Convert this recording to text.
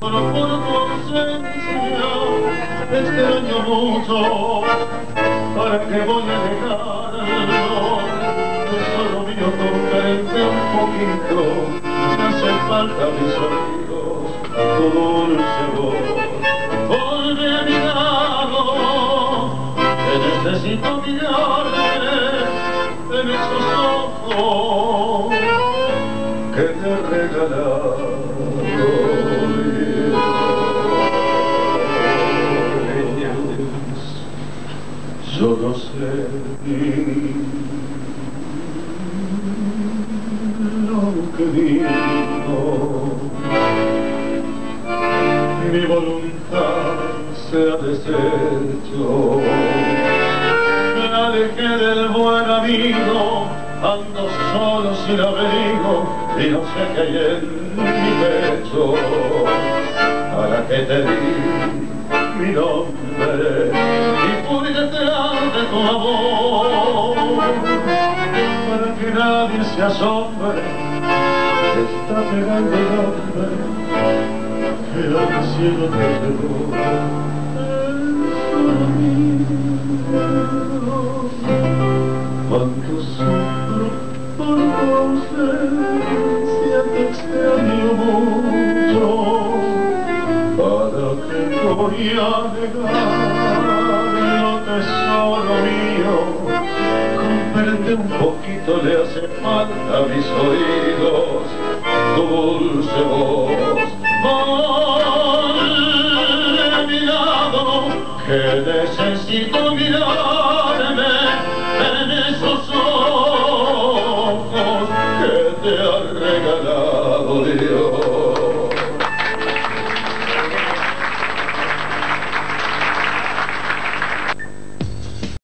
Pero por tu ausencia extraño mucho. ¿Para qué voy a dejarlo? Es solo mío comprende un poquito. Me hacen falta mis oídos, tu dulce voz. Volve a mi lado, que necesito mirarte en esos ojos que te he regalado. Yo no sé lo que digo, mi voluntad se ha deshecho, me alejé del buen amigo, ando solo sin abrigo y no sé qué hay en mi pecho. Para que te di mi nombre y fui detrás de tu amor, para que nadie se asombre, está pegando el hombre que al cielo te llevó. Es solo mío, cuánto sufro por tu ausencia, te extraño mucho. ¿Para qué voy a negarlo, tesoro mío? Comprende un poquito, le hace falta a mis oídos tu dulce voz. Volve a mi lado, que necesito